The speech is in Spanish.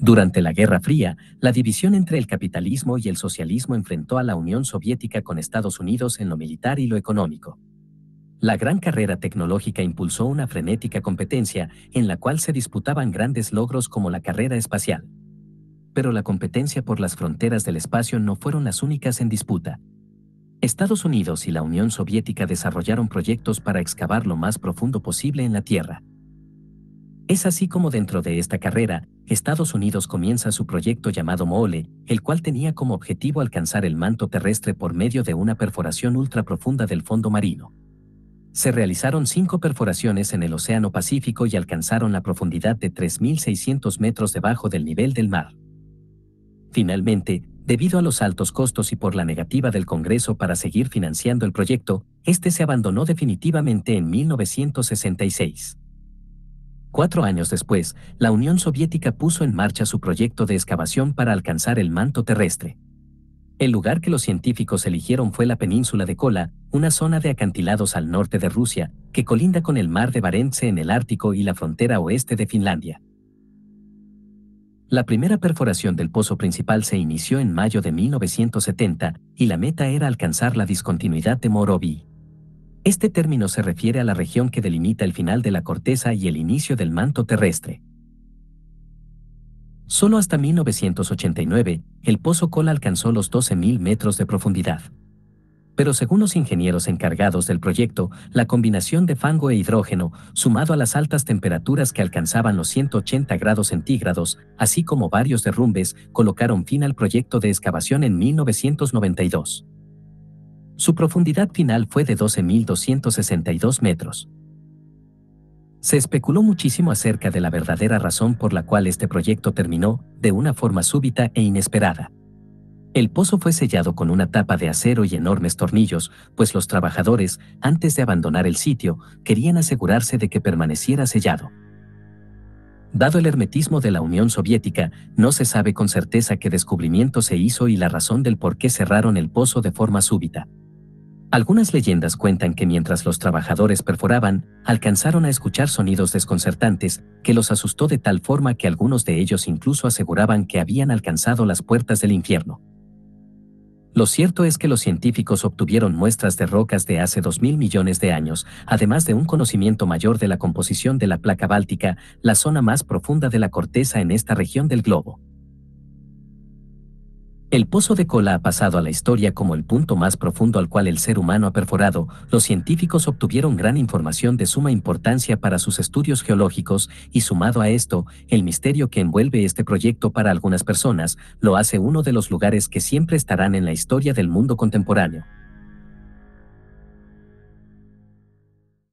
Durante la Guerra Fría, la división entre el capitalismo y el socialismo enfrentó a la Unión Soviética con Estados Unidos en lo militar y lo económico. La gran carrera tecnológica impulsó una frenética competencia en la cual se disputaban grandes logros como la carrera espacial. Pero la competencia por las fronteras del espacio no fueron las únicas en disputa. Estados Unidos y la Unión Soviética desarrollaron proyectos para excavar lo más profundo posible en la Tierra. Es así como dentro de esta carrera, Estados Unidos comienza su proyecto llamado MOLE, el cual tenía como objetivo alcanzar el manto terrestre por medio de una perforación ultraprofunda del fondo marino. Se realizaron 5 perforaciones en el Océano Pacífico y alcanzaron la profundidad de 3.600 metros debajo del nivel del mar. Finalmente, debido a los altos costos y por la negativa del Congreso para seguir financiando el proyecto, este se abandonó definitivamente en 1966. 4 años después, la Unión Soviética puso en marcha su proyecto de excavación para alcanzar el manto terrestre. El lugar que los científicos eligieron fue la península de Kola, una zona de acantilados al norte de Rusia, que colinda con el mar de Barents en el Ártico y la frontera oeste de Finlandia. La primera perforación del pozo principal se inició en mayo de 1970 y la meta era alcanzar la discontinuidad de Morovi. Este término se refiere a la región que delimita el final de la corteza y el inicio del manto terrestre. Solo hasta 1989, el pozo Kola alcanzó los 12.000 metros de profundidad. Pero según los ingenieros encargados del proyecto, la combinación de fango e hidrógeno, sumado a las altas temperaturas que alcanzaban los 180 grados centígrados, así como varios derrumbes, colocaron fin al proyecto de excavación en 1992. Su profundidad final fue de 12.262 metros. Se especuló muchísimo acerca de la verdadera razón por la cual este proyecto terminó, de una forma súbita e inesperada. El pozo fue sellado con una tapa de acero y enormes tornillos, pues los trabajadores, antes de abandonar el sitio, querían asegurarse de que permaneciera sellado. Dado el hermetismo de la Unión Soviética, no se sabe con certeza qué descubrimiento se hizo y la razón del por qué cerraron el pozo de forma súbita. Algunas leyendas cuentan que mientras los trabajadores perforaban, alcanzaron a escuchar sonidos desconcertantes, que los asustó de tal forma que algunos de ellos incluso aseguraban que habían alcanzado las puertas del infierno. Lo cierto es que los científicos obtuvieron muestras de rocas de hace 2.000 millones de años, además de un conocimiento mayor de la composición de la placa báltica, la zona más profunda de la corteza en esta región del globo. El pozo de Kola ha pasado a la historia como el punto más profundo al cual el ser humano ha perforado. Los científicos obtuvieron gran información de suma importancia para sus estudios geológicos y, sumado a esto, el misterio que envuelve este proyecto para algunas personas lo hace uno de los lugares que siempre estarán en la historia del mundo contemporáneo.